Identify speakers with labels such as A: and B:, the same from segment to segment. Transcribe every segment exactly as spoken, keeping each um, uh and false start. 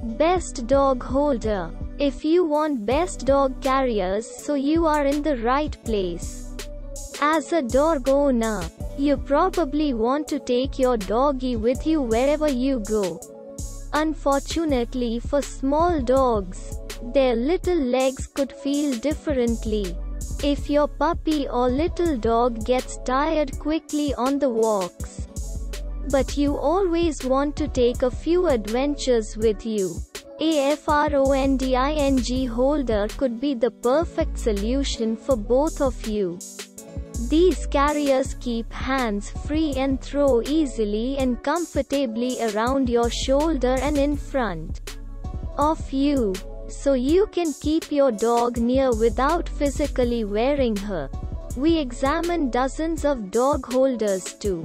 A: Best dog holder. If you want best dog carriers, so you are in the right place. As a dog owner, you probably want to take your doggy with you wherever you go. Unfortunately for small dogs, their little legs could feel differently. If your puppy or little dog gets tired quickly on the walks, but you always want to take a few adventures with you, a fronding holder could be the perfect solution for both of you. These carriers keep hands free and throw easily and comfortably around your shoulder and in front of you, so you can keep your dog near without physically wearing her. We examined dozens of dog holders to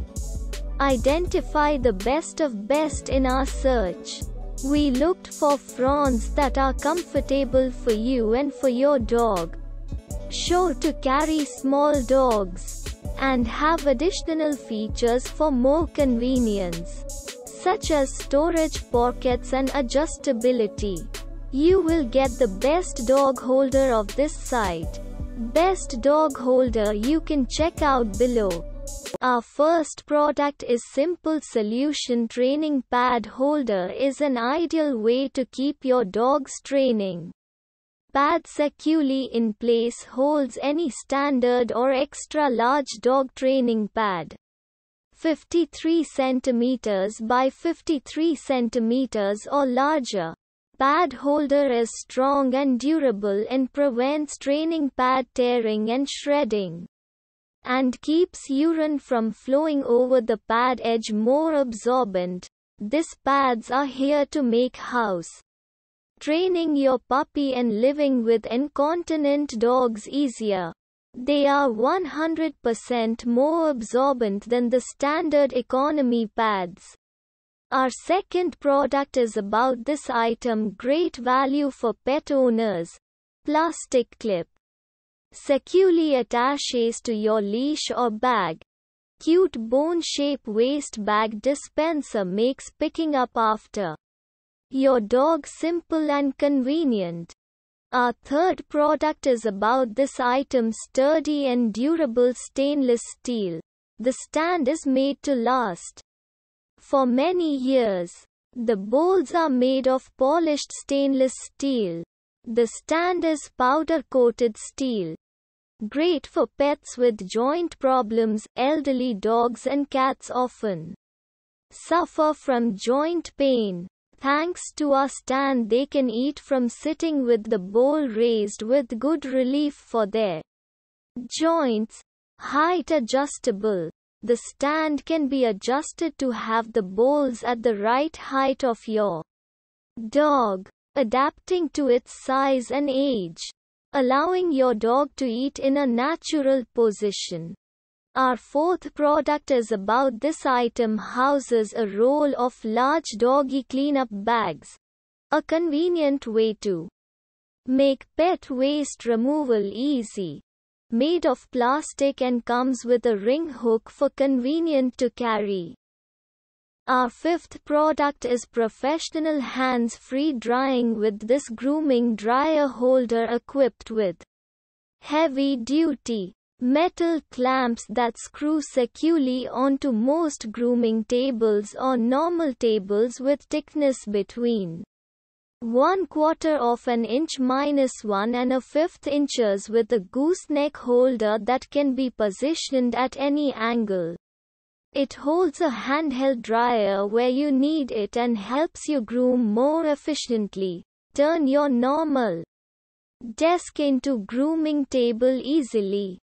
A: identify the best of best in our search. We looked for fronds that are comfortable for you and for your dog, sure to carry small dogs, and have additional features for more convenience, such as storage pockets and adjustability. You will get the best dog holder of this site. Best dog holder you can check out below. Our first product is Simple Solution Training Pad Holder is an ideal way to keep your dog's training pad securely in place. Holds any standard or extra large dog training pad. fifty-three centimeters by fifty-three centimeters or larger. Pad holder is strong and durable and prevents training pad tearing and shredding, and keeps urine from flowing over the pad edge more absorbent. These pads are here to make house training your puppy and living with incontinent dogs easier. They are one hundred percent more absorbent than the standard economy pads. Our second product is about this item. Great value for pet owners. Plastic clip. Securely attaches to your leash or bag. Cute bone-shaped waist bag dispenser makes picking up after your dog simple and convenient. Our third product is about this item. Sturdy and durable stainless steel. The stand is made to last for many years. The bowls are made of polished stainless steel. The stand is powder-coated steel. Great for pets with joint problems. Elderly dogs and cats often suffer from joint pain. Thanks to our stand, they can eat from sitting with the bowl raised, with good relief for their joints. Height adjustable. The stand can be adjusted to have the bowls at the right height of your dog, adapting to its size and age, allowing your dog to eat in a natural position. Our fourth product is about this item. Houses a roll of large doggy cleanup bags, a convenient way to make pet waste removal easy. Made of plastic and comes with a ring hook for convenient to carry. Our fifth product is professional hands-free drying with this grooming dryer holder equipped with heavy-duty metal clamps that screw securely onto most grooming tables or normal tables with thickness between one quarter of an inch minus one and a fifth inches, with a gooseneck holder that can be positioned at any angle. It holds a handheld dryer where you need it and helps you groom more efficiently. Turn your normal desk into grooming table easily.